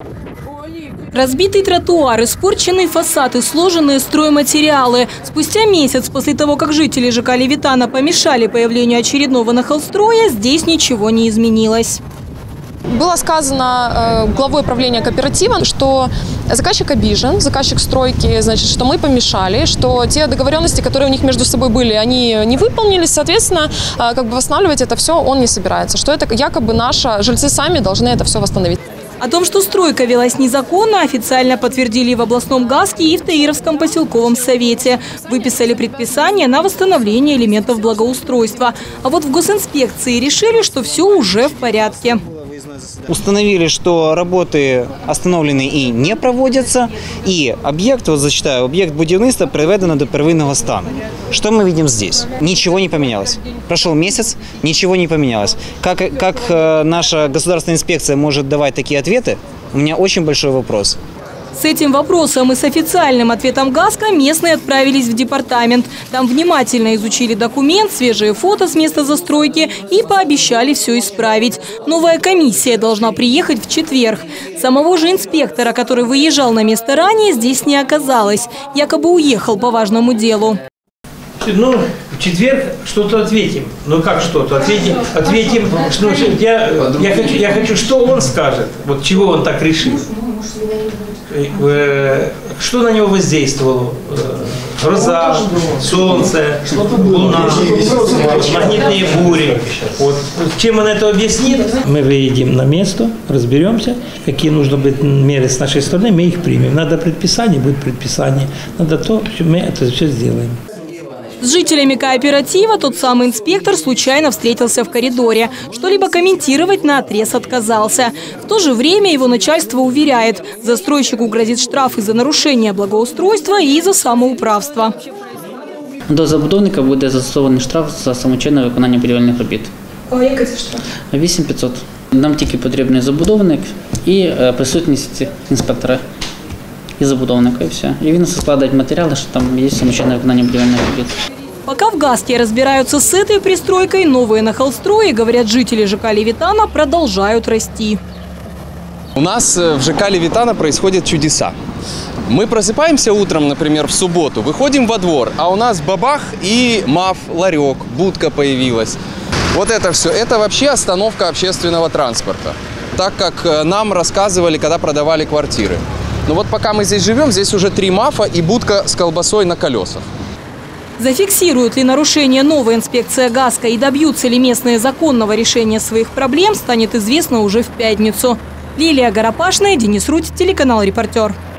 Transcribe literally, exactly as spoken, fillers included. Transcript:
Разбитый тротуар, испорченный фасад и сложенные стройматериалы. Спустя месяц после того, как жители ЖК Левитана помешали появлению очередного нахалстроя, здесь ничего не изменилось. Было сказано э, главой правления кооператива, что заказчик обижен, заказчик стройки, значит, что мы помешали, что те договоренности, которые у них между собой были, они не выполнились, соответственно, э, как бы восстанавливать это все он не собирается, что это якобы наши жильцы сами должны это все восстановить. О том, что стройка велась незаконно, официально подтвердили в областном ГАСКе и в Таировском поселковом совете. Выписали предписание на восстановление элементов благоустройства. А вот в госинспекции решили, что все уже в порядке. Установили, что работы остановлены и не проводятся, и объект, вот зачитаю, объект будівництва приведено до первинного стану. Что мы видим здесь? Ничего не поменялось. Прошел месяц, ничего не поменялось. Как, как наша государственная инспекция может давать такие ответы? У меня очень большой вопрос. С этим вопросом и с официальным ответом ГАСКа местные отправились в департамент. Там внимательно изучили документ, свежие фото с места застройки и пообещали все исправить. Новая комиссия должна приехать в четверг. Самого же инспектора, который выезжал на место ранее, здесь не оказалось. Якобы уехал по важному делу. Ну, в четверг что-то ответим. Ну как что-то? Ответим, ответим. Что, я, я, хочу, я хочу, что он скажет, вот чего он так решил. Что на него воздействовало? Гроза, солнце, луна, магнитные бури. Вот. Чем он это объяснит? Мы выедем на место, разберемся, какие нужно быть меры с нашей стороны, мы их примем. Надо предписание, будет предписание. Надо то, мы это все сделаем. С жителями кооператива тот самый инспектор случайно встретился в коридоре. Что-либо комментировать наотрез отказался. В то же время его начальство уверяет, застройщику грозит штраф из-за нарушения благоустройства и за самоуправство. До забудовника буде застосований штраф за самочинне виконання будівельних робіт. А який це штраф? вісім тисяч п'ятсот. Нам тільки потрібний забудовник і присутність інспектора і забудовника, і все. І він складає матеріали, що там є самочинне виконання будівельних робіт. Пока в ГАСКе разбираются с этой пристройкой, новые нахалстрои, говорят жители ЖК Левитана, продолжают расти. У нас в ЖК Левитана происходят чудеса. Мы просыпаемся утром, например, в субботу, выходим во двор, а у нас бабах и МАФ, ларек, будка появилась. Вот это все, это вообще остановка общественного транспорта, так как нам рассказывали, когда продавали квартиры. Но вот пока мы здесь живем, здесь уже три МАФа и будка с колбасой на колесах. Зафиксирует ли нарушение новая инспекция ГАСКа и добьются ли местные законного решения своих проблем, станет известно уже в пятницу. Лилия Горопашная, Денис Рудь, телеканал «Репортер».